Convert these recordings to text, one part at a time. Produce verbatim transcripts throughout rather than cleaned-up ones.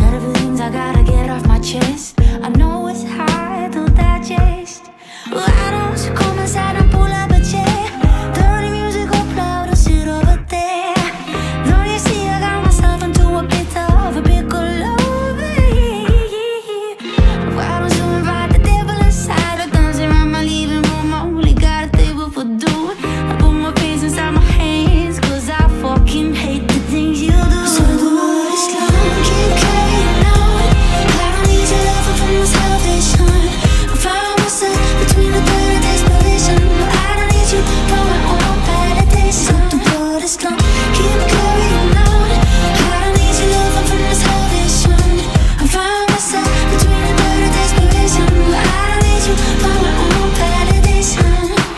Got a few things I gotta get off my chest. I know it's hard to digest. Why don't you come inside and pull up a chair? Dirty music up loud, I'll sit over there. Don't you see I got myself into a bit of a pickle? Why don't you invite the devil inside? Or dancing around my living room, I only got a table for two. I put my face inside my hands, cause I fucking hate the things you do. So the world is long, keep carrying on. I don't need your love from my salvation. I found myself between the third and desperation. I don't need you for my own validation. So the world is long, keep carrying on. I don't need your love from my salvation. I found myself between the third and desperation. I don't need you for my own validation.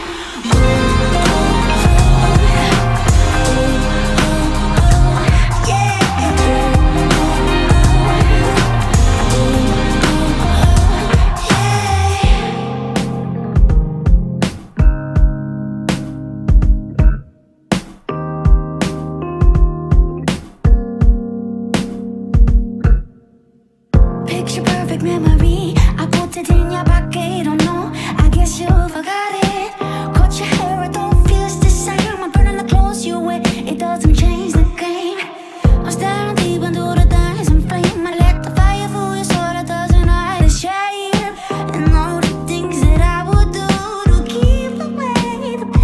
Picture perfect memory, I put it in your pocket, oh no, I guess you forgot it. Cut your hair, it don't feel the same. I'm burning the clothes you wear, it doesn't change the game. I'm staring deep into the dancing flame. I let the fire fool your soul, it doesn't hide a shame. And all the things that I would do to keep away the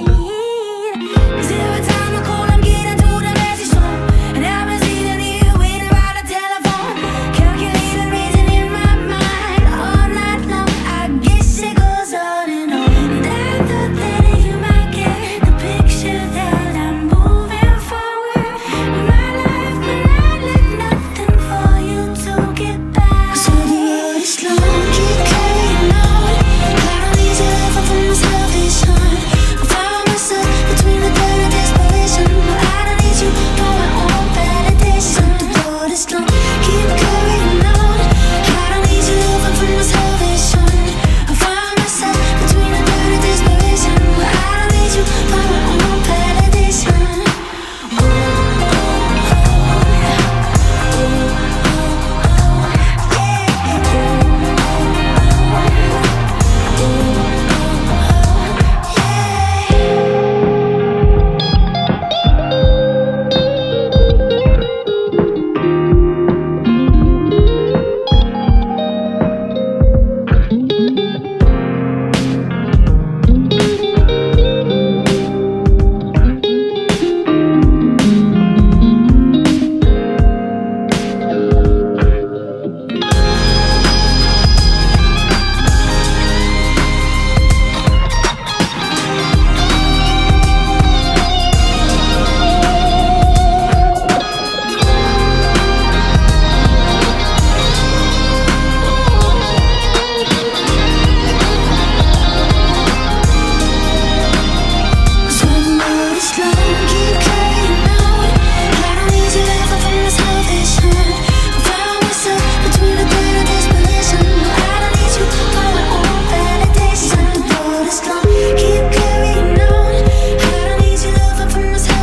pain. Cause every time I call, I'm getting to the message zone. And I've been sitting here waiting by the telephone, calculating, reason in my mind all night long. I guess it goes on and on. And I thought that you might get the picture that I'm moving forward. My life when I left nothing for you to get back. So the road is long, keep carrying on. I don't need your love from my salvation. I found myself between the third and desperation. I don't need you for my own validation. The road is long, keep carrying on. I don't need your love from my salvation. I found myself between the third and desperation. I don't need you for my own validation.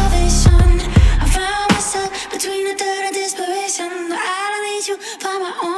Find my own